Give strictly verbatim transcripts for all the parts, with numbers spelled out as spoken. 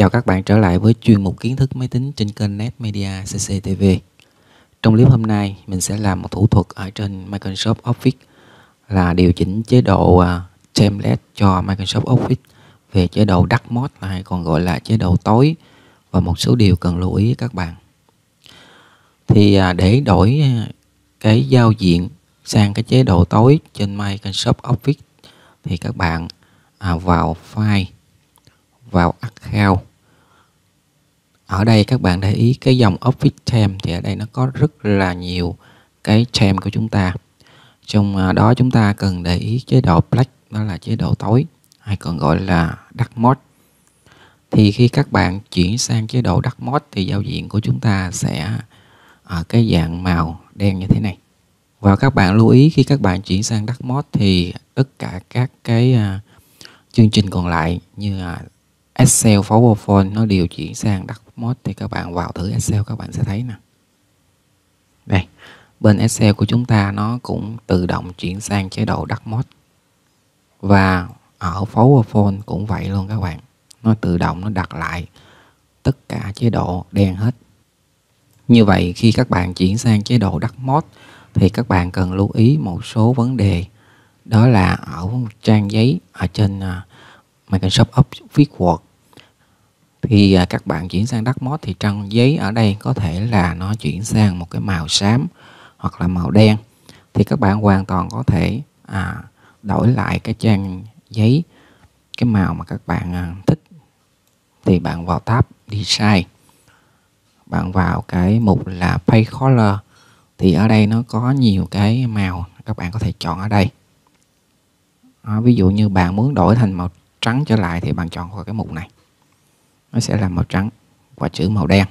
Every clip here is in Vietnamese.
Chào các bạn trở lại với chuyên mục kiến thức máy tính trên kênh Netmedia xê xê tê vê. Trong clip hôm nay, mình sẽ làm một thủ thuật ở trên Microsoft Office là điều chỉnh chế độ uh, template cho Microsoft Office về chế độ Dark Mode, hay còn gọi là chế độ tối, và một số điều cần lưu ý các bạn. Thì uh, để đổi uh, cái giao diện sang cái chế độ tối trên Microsoft Office thì các bạn uh, vào File, vào Account. Ở đây các bạn để ý cái dòng Office Theme thì ở đây nó có rất là nhiều cái theme của chúng ta. Trong đó chúng ta cần để ý chế độ Black, đó là chế độ tối, hay còn gọi là Dark Mode. Thì khi các bạn chuyển sang chế độ Dark Mode thì giao diện của chúng ta sẽ ở cái dạng màu đen như thế này. Và các bạn lưu ý khi các bạn chuyển sang Dark Mode thì tất cả các cái uh, chương trình còn lại như uh, Excel, PowerPoint nó đều chuyển sang Dark Mode. Thì các bạn vào thử Excel các bạn sẽ thấy nè. Đây, bên Excel của chúng ta nó cũng tự động chuyển sang chế độ Dark Mode. Và ở PowerPoint cũng vậy luôn các bạn. Nó tự động nó đặt lại tất cả chế độ đen hết. Như vậy khi các bạn chuyển sang chế độ Dark Mode thì các bạn cần lưu ý một số vấn đề. Đó là ở trang giấy ở trên uh, Microsoft Office Word thì uh, các bạn chuyển sang Dark Mode thì trang giấy ở đây có thể là nó chuyển sang một cái màu xám hoặc là màu đen. Thì các bạn hoàn toàn có thể à, đổi lại cái trang giấy cái màu mà các bạn à, thích. Thì bạn vào tab Design, bạn vào cái mục là Page Color, thì ở đây nó có nhiều cái màu các bạn có thể chọn ở đây. À, ví dụ như bạn muốn đổi thành màu trắng trở lại thì bạn chọn vào cái mục này, nó sẽ là màu trắng và chữ màu đen.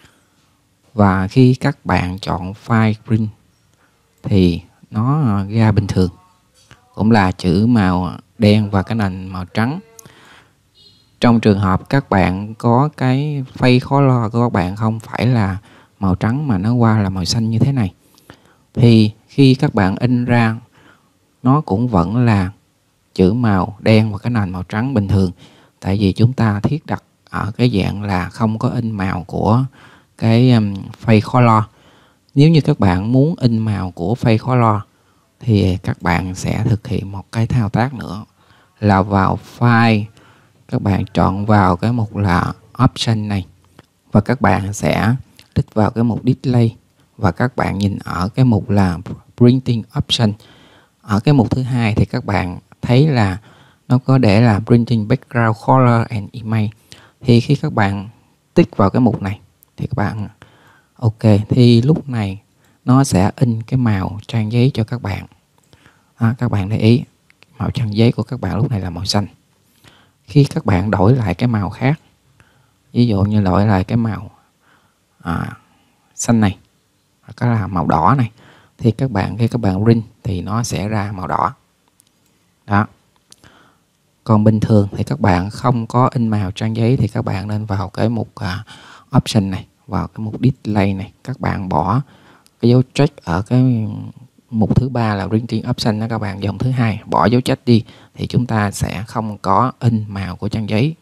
Và khi các bạn chọn File Print thì nó ra bình thường, cũng là chữ màu đen và cái nền màu trắng. Trong trường hợp các bạn có cái Page Color của các bạn không phải là màu trắng mà nó qua là màu xanh như thế này, thì khi các bạn in ra nó cũng vẫn là chữ màu đen và cái nền màu trắng bình thường. Tại vì chúng ta thiết đặt ở cái dạng là không có in màu của cái um, Page Color. Nếu như các bạn muốn in màu của Page Color thì các bạn sẽ thực hiện một cái thao tác nữa là vào File, các bạn chọn vào cái mục là Option này và các bạn sẽ click vào cái mục Display và các bạn nhìn ở cái mục là Printing Option. Ở cái mục thứ hai thì các bạn thấy là nó có để là Printing Background Color and Image. Thì khi các bạn tích vào cái mục này thì các bạn OK, thì lúc này nó sẽ in cái màu trang giấy cho các bạn. À, các bạn để ý màu trang giấy của các bạn lúc này là màu xanh. Khi các bạn đổi lại cái màu khác, ví dụ như đổi lại cái màu à, xanh này, cái là màu đỏ này, thì các bạn khi các bạn print thì nó sẽ ra màu đỏ. Đó. Còn bình thường thì các bạn không có in màu trang giấy thì các bạn nên vào cái mục uh, Option này, vào cái mục Display này, các bạn bỏ cái dấu check ở cái mục thứ ba là Printing Option đó các bạn, dòng thứ hai, bỏ dấu check đi thì chúng ta sẽ không có in màu của trang giấy.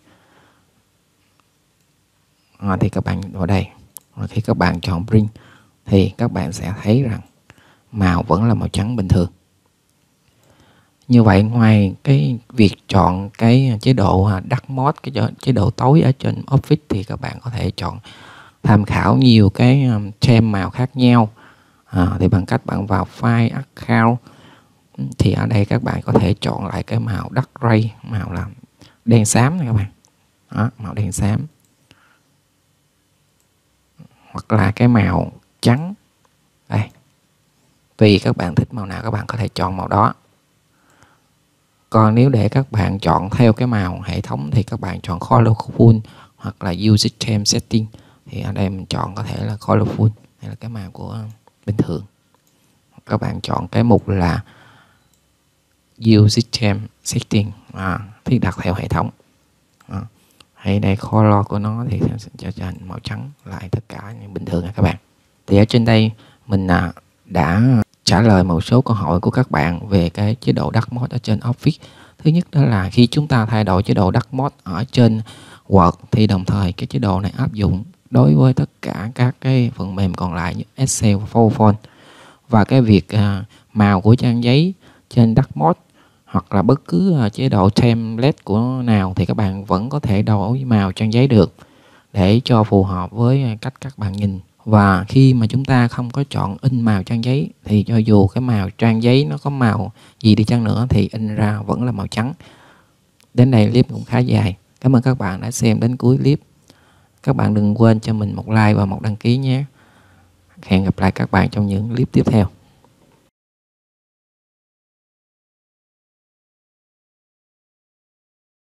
À, thì các bạn vào đây, và khi các bạn chọn Print thì các bạn sẽ thấy rằng màu vẫn là màu trắng bình thường. Như vậy ngoài cái việc chọn cái chế độ Dark Mode, cái chế độ tối ở trên Office thì các bạn có thể chọn tham khảo nhiều cái theme màu khác nhau. À, thì bằng cách bạn vào File, Account thì ở đây các bạn có thể chọn lại cái màu Dark Gray, màu là đen xám này các bạn. Đó, màu đen xám. Hoặc là cái màu trắng. Đây. Tùy các bạn thích màu nào các bạn có thể chọn màu đó. Còn nếu để các bạn chọn theo cái màu hệ thống thì các bạn chọn Colorful hoặc là Use Theme Setting. Thì ở đây mình chọn có thể là Colorful, hay là cái màu của bình thường. Các bạn chọn cái mục là Use Theme Setting, à, thiết đặt theo hệ thống. À, hay đây color của nó thì sẽ cho thành màu trắng lại tất cả như bình thường nha các bạn. Thì ở trên đây mình à, đã trả lời một số câu hỏi của các bạn về cái chế độ Dark Mode ở trên Office. Thứ nhất đó là khi chúng ta thay đổi chế độ Dark Mode ở trên Word thì đồng thời cái chế độ này áp dụng đối với tất cả các cái phần mềm còn lại như Excel và PowerPoint. Và cái việc à, màu của trang giấy trên Dark Mode hoặc là bất cứ à, chế độ template của nào thì các bạn vẫn có thể đổi màu trang giấy được để cho phù hợp với cách các bạn nhìn. Và khi mà chúng ta không có chọn in màu trang giấy thì cho dù cái màu trang giấy nó có màu gì đi chăng nữa thì in ra vẫn là màu trắng. Đến đây clip cũng khá dài. Cảm ơn các bạn đã xem đến cuối clip. Các bạn đừng quên cho mình một like và một đăng ký nhé. Hẹn gặp lại các bạn trong những clip tiếp theo.